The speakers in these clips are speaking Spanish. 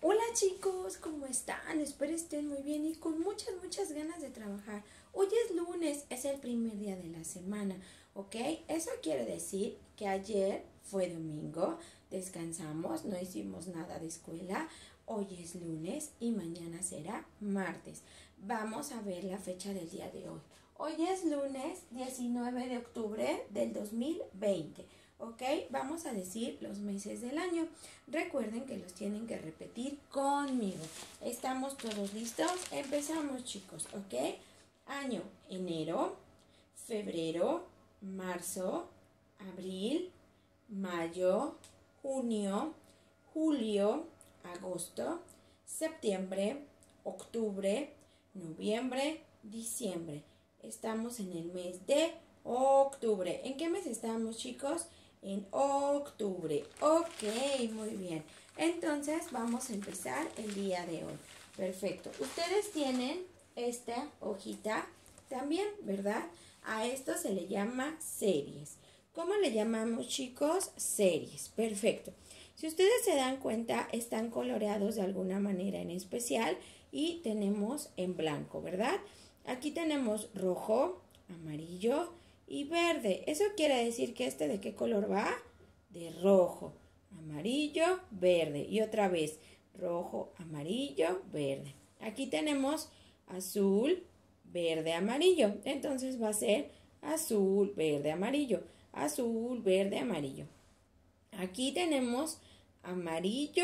Hola chicos, ¿cómo están? Espero estén muy bien y con muchas ganas de trabajar. Hoy es lunes, es el primer día de la semana, ¿ok? Eso quiere decir que ayer fue domingo, descansamos, no hicimos nada de escuela. Hoy es lunes y mañana será martes. Vamos a ver la fecha del día de hoy. Hoy es lunes 19 de octubre del 2020. ¿Ok? Vamos a decir los meses del año. Recuerden que los tienen que repetir conmigo. ¿Estamos todos listos? Empezamos, chicos, ¿ok? Año: enero, febrero, marzo, abril, mayo, junio, julio, agosto, septiembre, octubre, noviembre, diciembre. Estamos en el mes de octubre. ¿En qué mes estamos, chicos? En octubre. Ok, muy bien. Entonces vamos a empezar el día de hoy. Perfecto. Ustedes tienen esta hojita también, ¿verdad? A esto se le llama series. ¿Cómo le llamamos, chicos? Series. Perfecto. Si ustedes se dan cuenta, están coloreados de alguna manera en especial y tenemos en blanco, ¿verdad? Aquí tenemos rojo, amarillo y verde. Eso quiere decir que ¿de qué color va? De rojo, amarillo, verde. Y otra vez, rojo, amarillo, verde. Aquí tenemos azul, verde, amarillo. Entonces va a ser azul, verde, amarillo. Azul, verde, amarillo. Aquí tenemos amarillo,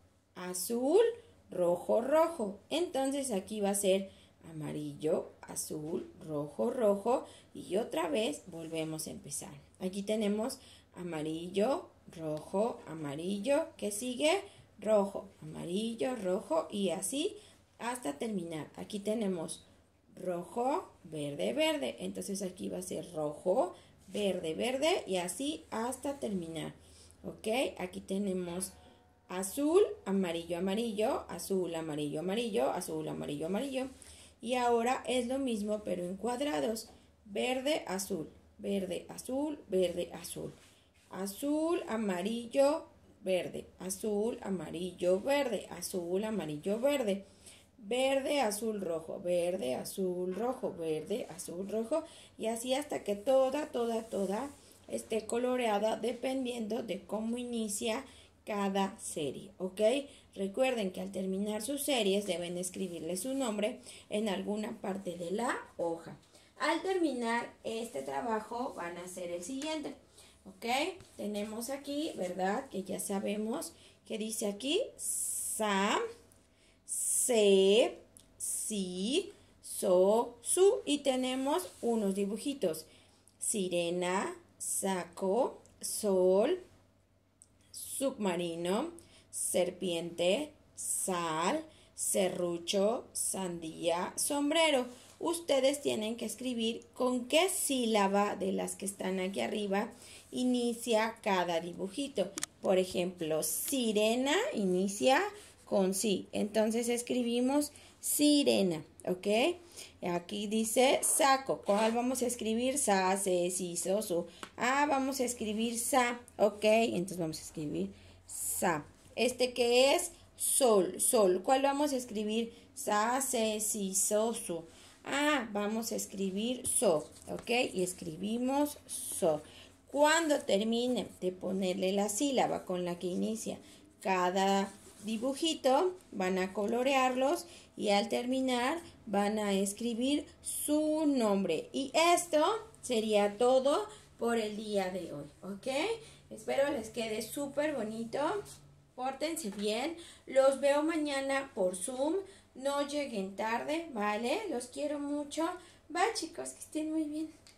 azul, rojo, rojo. Entonces aquí va a ser amarillo, azul, rojo, rojo. Y otra vez volvemos a empezar. Aquí tenemos amarillo, rojo, amarillo. ¿Qué sigue? Rojo, amarillo, rojo y así hasta terminar. Aquí tenemos rojo, verde, verde. Entonces aquí va a ser rojo, verde, verde y así hasta terminar. ¿Ok? Aquí tenemos azul, amarillo, amarillo, azul, amarillo, amarillo, azul, amarillo, amarillo. Y ahora es lo mismo pero en cuadrados. Verde, azul, verde, azul, verde, azul. Azul, amarillo, verde, azul, amarillo, verde, azul, amarillo, verde. Verde, azul, rojo, verde, azul, rojo, verde, azul, rojo. Y así hasta que toda esté coloreada dependiendo de cómo inicia cada serie, ¿ok? Recuerden que al terminar sus series deben escribirle su nombre en alguna parte de la hoja. Al terminar este trabajo van a hacer el siguiente, ¿ok? Tenemos aquí, ¿verdad? Que ya sabemos que dice aquí sa, se, si, so, su y tenemos unos dibujitos. Sirena, saco, sol, submarino, serpiente, sal, serrucho, sandía, sombrero. Ustedes tienen que escribir con qué sílaba de las que están aquí arriba inicia cada dibujito. Por ejemplo, sirena inicia con sí. Entonces escribimos sirena, ¿ok? Aquí dice saco. ¿Cuál vamos a escribir? Sa, se, si, so, su. Ah, vamos a escribir sa, ¿ok? Entonces vamos a escribir sa. ¿Qué es? Sol, sol. ¿Cuál vamos a escribir? Sa, se, si, so, su. Ah, vamos a escribir so, ¿ok? Y escribimos so. Cuando termine de ponerle la sílaba con la que inicia cada dibujito, van a colorearlos y al terminar van a escribir su nombre. Y esto sería todo por el día de hoy, ¿ok? Espero les quede súper bonito. Pórtense bien. Los veo mañana por Zoom. No lleguen tarde, ¿vale? Los quiero mucho. Bye, chicos, que estén muy bien.